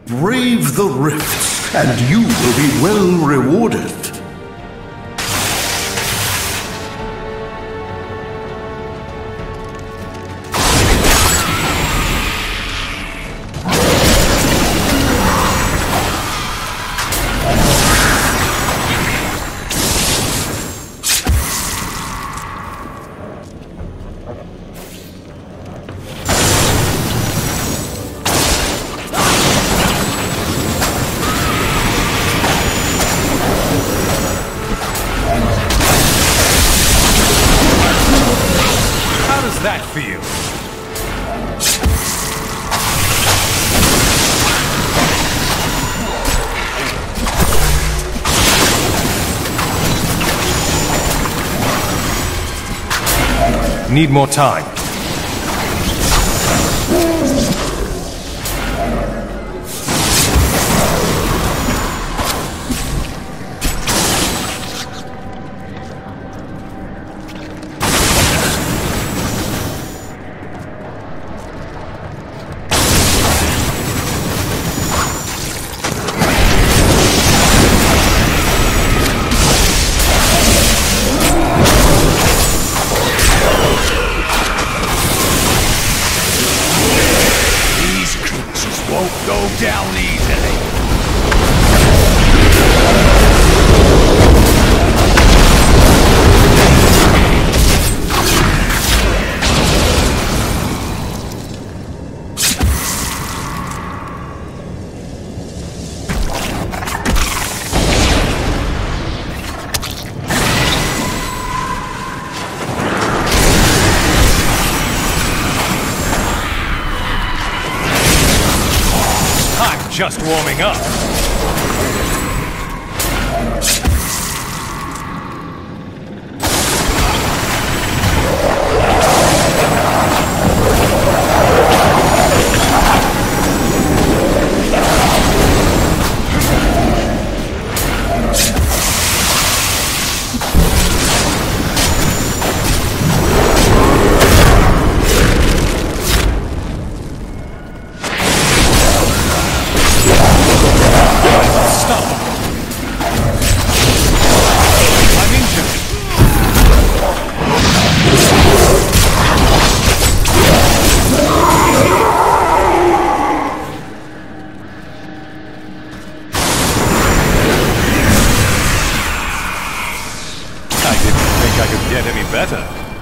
Brave the rifts, and you will be well rewarded. That for you. Need more time. Won't go down easily. Just warming up. I could get any better.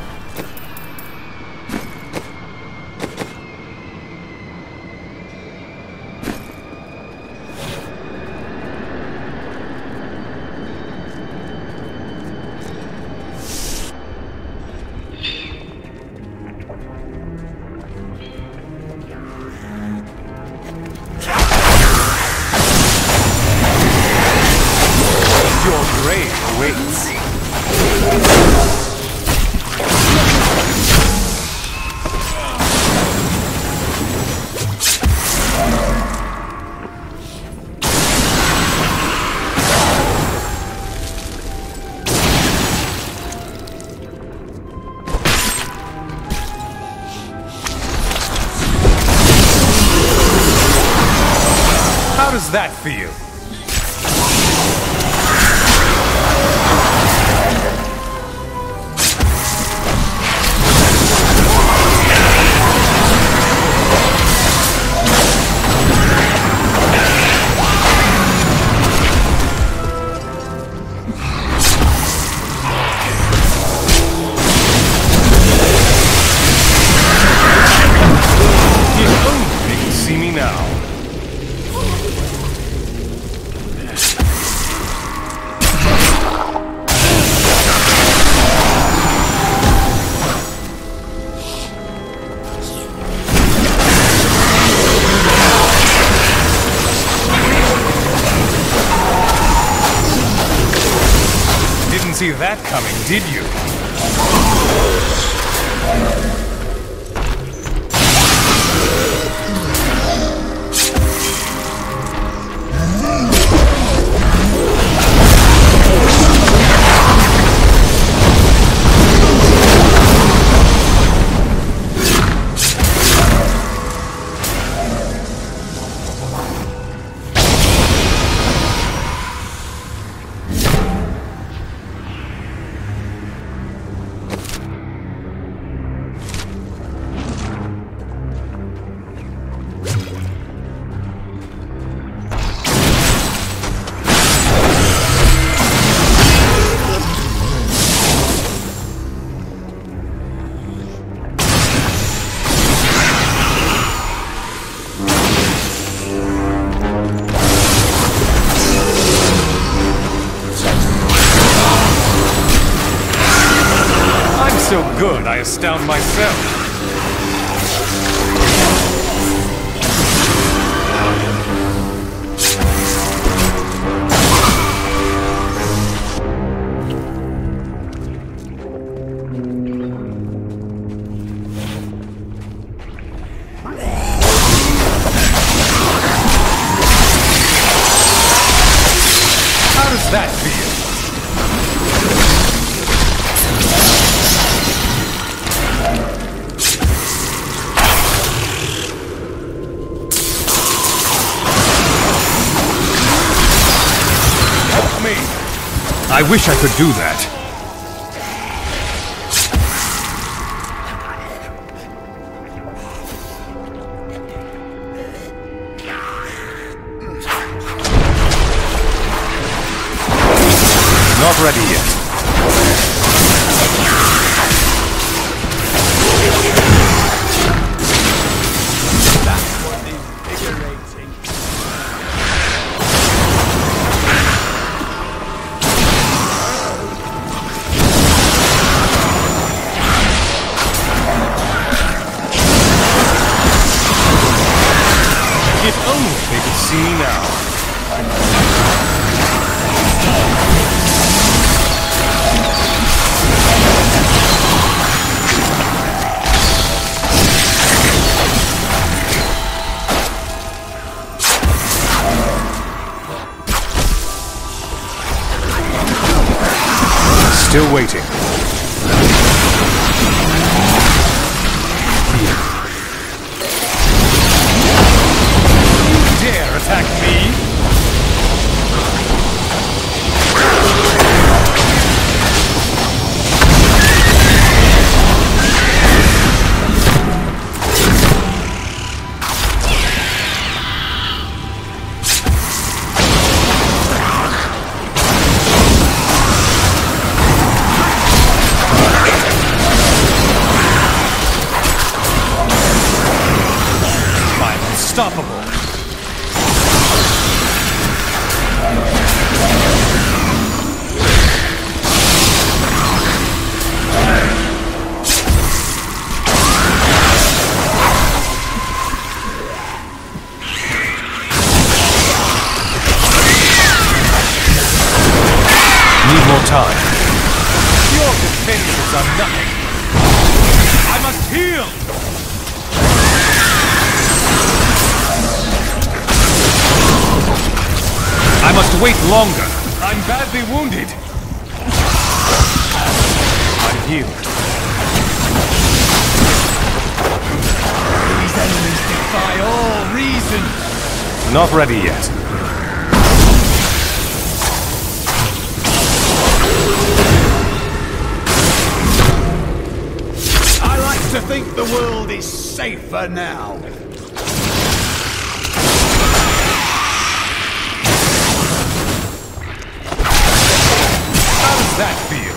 Your grave awaits. How does that feel? If only they could see me now. Didn't see that coming, did you? so good, I astound myself. How does that feel? Help me! I wish I could do that. Not ready yet. That's what invigorating. If only they could see me now. Still waiting. You dare attack me? Unstoppable. Need more time. Your defenses are nothing. I must heal! I must wait longer. I'm badly wounded. I'm healed. These enemies defy all reason. Not ready yet. I like to think the world is safer now. How does that feel?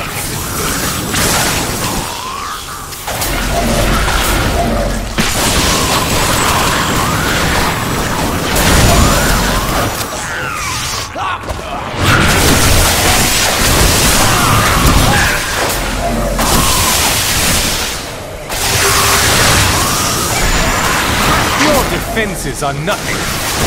Your defenses are nothing.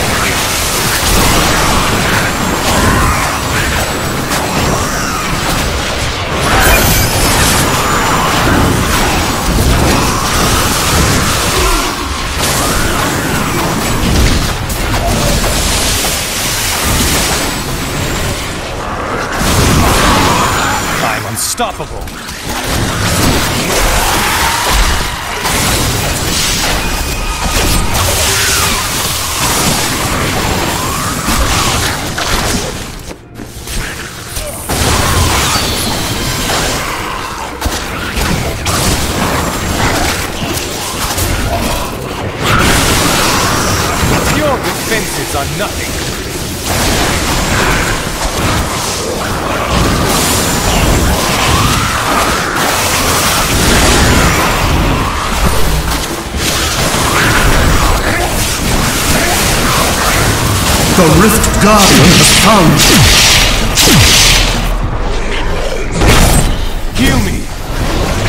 I'm unstoppable. Your defenses are nothing. The Rift Guardian has come! Heal me!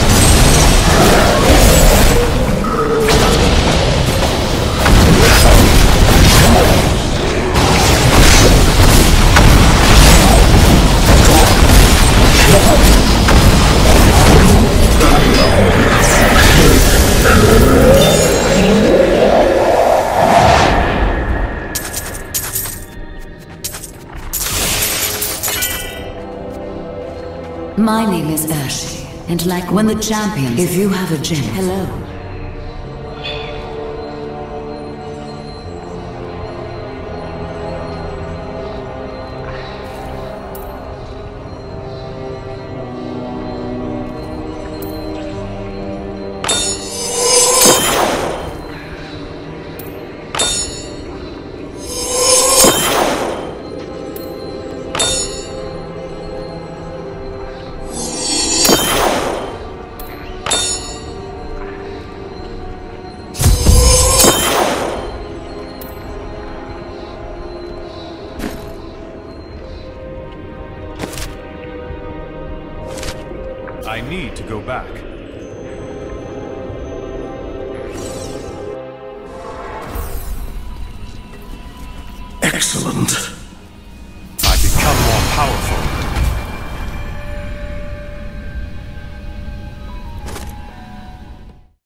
My name is Ash, and like when the champions, if you have a gem, hello. I need to go back. Excellent.